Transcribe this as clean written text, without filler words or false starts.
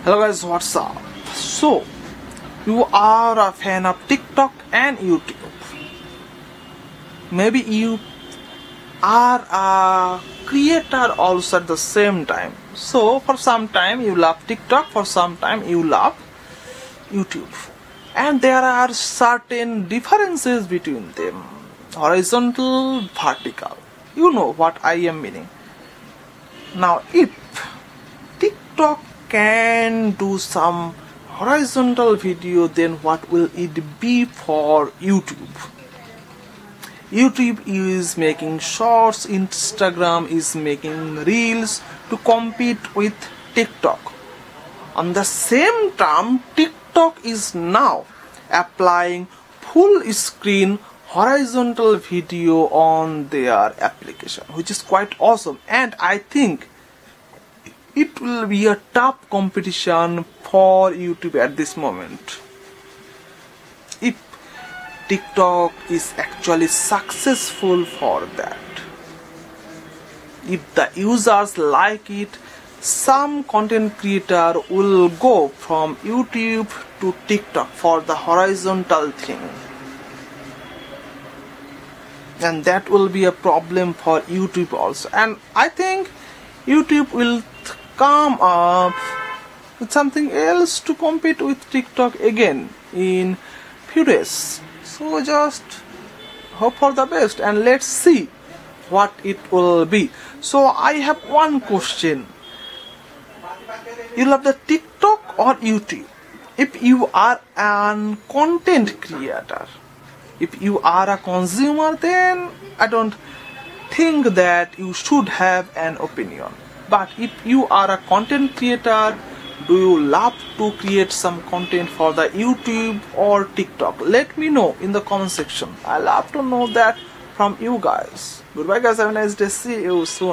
Hello guys, what's up? So, you are a fan of TikTok and YouTube. Maybe you are a creator also at the same time. So, for some time you love TikTok, for some time you love YouTube. And there are certain differences between them. Horizontal, vertical. You know what I am meaning. Now, if TikTok can do some horizontal video, then what will it be for YouTube? YouTube is making shorts, Instagram is making reels to compete with TikTok. On the same time, TikTok is now applying full screen horizontal video on their application, which is quite awesome, and I think it will be a tough competition for YouTube at this moment. If TikTok is actually successful for that, if the users like it, some content creator will go from YouTube to TikTok for the horizontal thing, and that will be a problem for YouTube also. And I think YouTube will come up with something else to compete with TikTok again in few days. So just hope for the best and let's see what it will be. So I have one question. You love the TikTok or YouTube? If you are an content creator, if you are a consumer, then I don't think that you should have an opinion. But if you are a content creator, do you love to create some content for the YouTube or TikTok? Let me know in the comment section. I love to know that from you guys. Goodbye guys, have a nice day. See you soon.